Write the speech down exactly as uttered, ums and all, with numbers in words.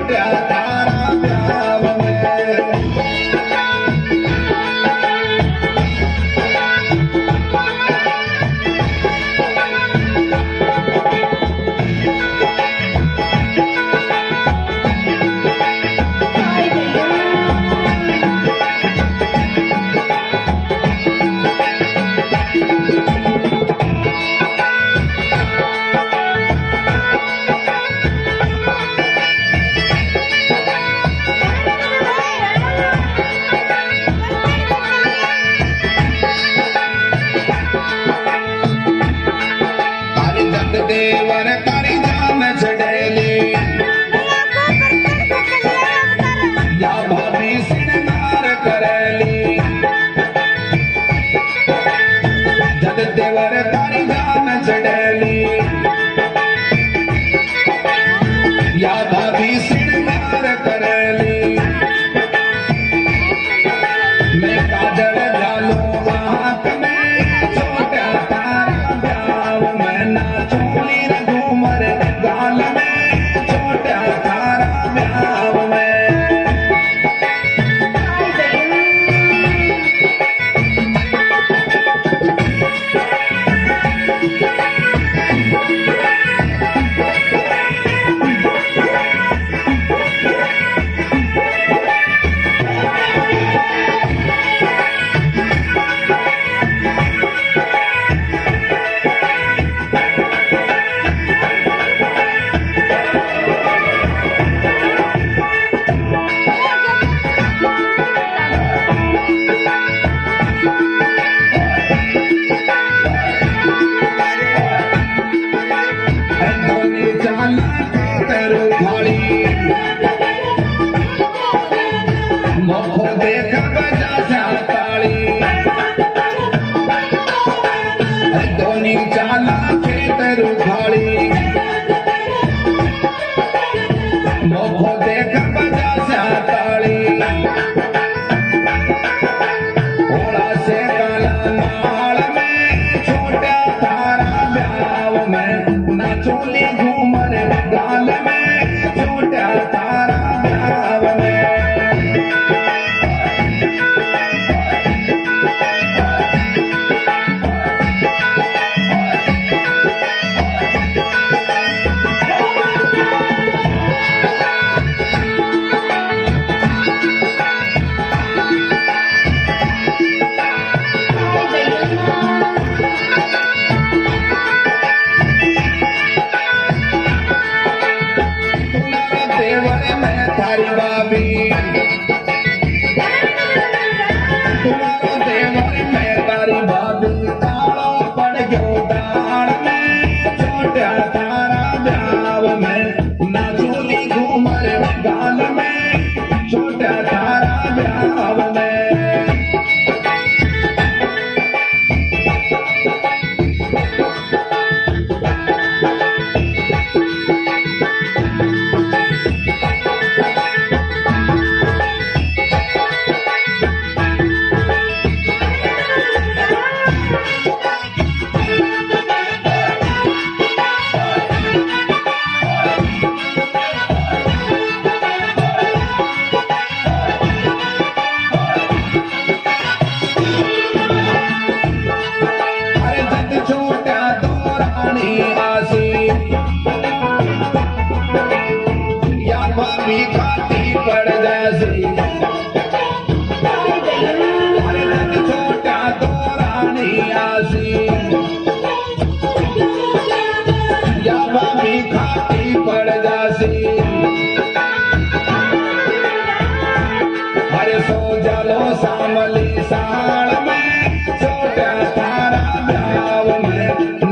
छोटा तारा ब्याव में। देवर करी जान चढ़ेली या भाभी सिंगार करेली। जद देवर करी जान चढ़ेली या भाभी सिंगार करेली। मैं काजल डालू आँख में छोटा तारा ब्याव में नाचू घूमर गाल में छोटा तारा ब्याव में। मोह देख बजा सा ताली दोनी चाला खेतर उखाड़ी। मोह देख बजा सा ताली थोड़ा से काला नाल में छोटा तारा ब्याव में नाचोली घूमर गाल में छोटा तारा ब्याव में। थारी भाभी तुम्हारा देवर में तारी भाभी ताला पड़ गयो दाड़ में छोटा तारा ब्याव में नाचोली घूमर गाल में छोटा तारा ब्याव में। भाभी खाती पड़ जासी छोटा दौरानी आसी या भाभी खाती पड़ जासी। हरे सो जलो सामली साल में छोटा तारा ब्याव में